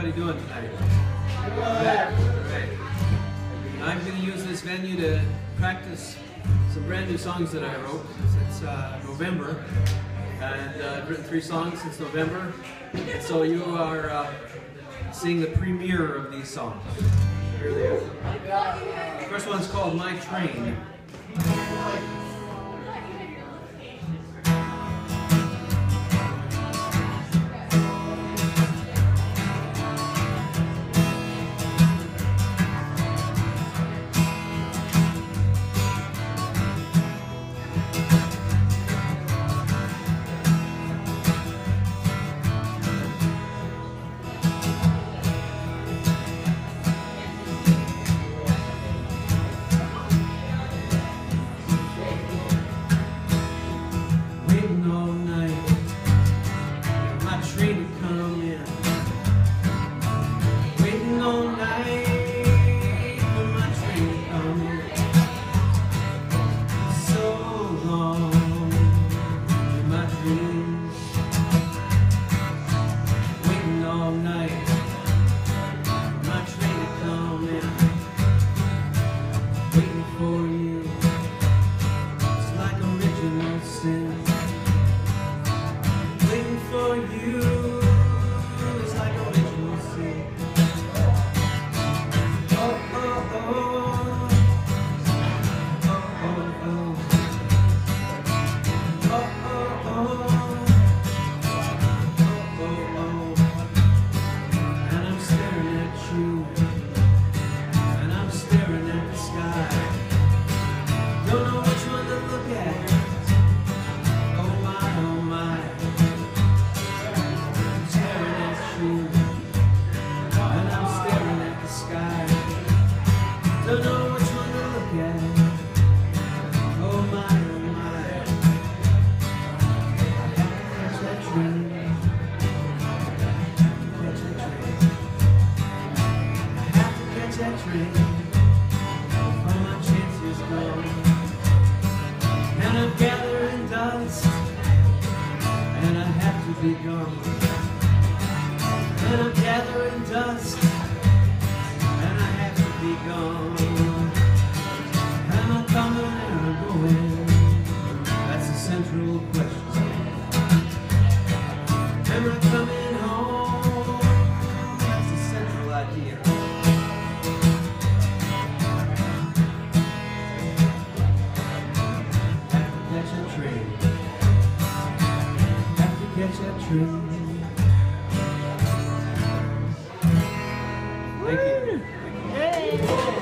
everybody doing tonight? Right. I'm going to use this venue to practice some brand new songs that I wrote since November. And I've written 3 songs since November. And so you are seeing the premiere of these songs. Here they are. The first one's called My Train. Be gone. And I'm gathering dust, and I have to be gone. Am I coming or am I going? That's the central question. Am I coming home? That's the central idea. Have to catch a train. Catch that train. Thank you. Thank you. Hey.